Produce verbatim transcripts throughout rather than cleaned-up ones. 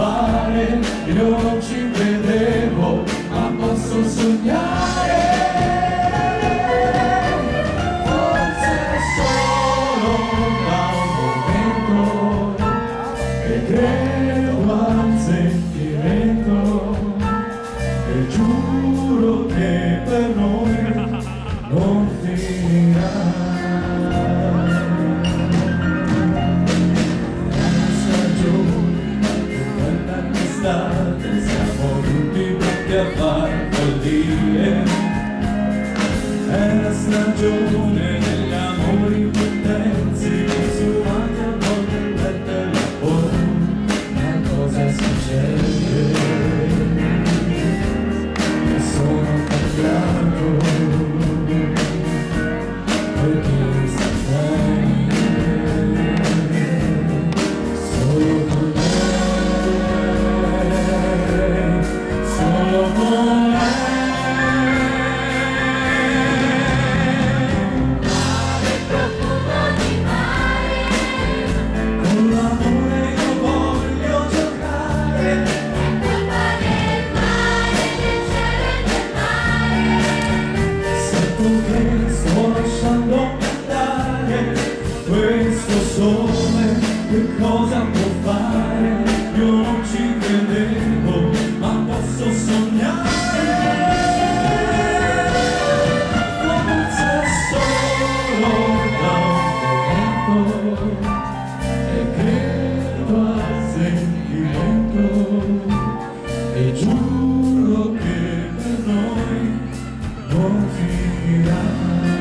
fare, io non ci credevo, ma posso sognare. Forse solo da un momento che credo al sentimento e giuro che per noi non finirà. Siamo tutti pronti a fare follie, è la stagione degli amori intensi, consumati a volte per telefono, ma cosa succede? Che sono cambiato, perché sta bene, solo con me. Questo sole che cosa può fare? Io non ci credevo, ma posso sognare. Forse solo da un momento e credo al sentimento e giuro che per noi non finirà.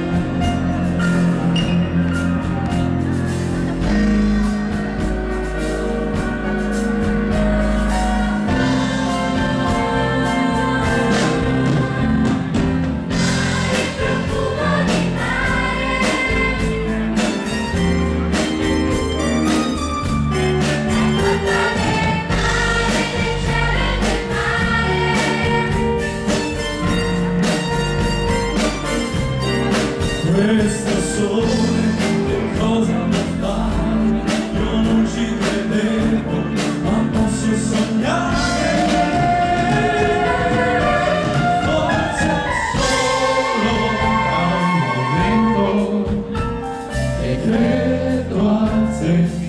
Questo sole che cosa può fare? Io non ci credevo, ma posso sognare. Forse solo da un momento e credo al senso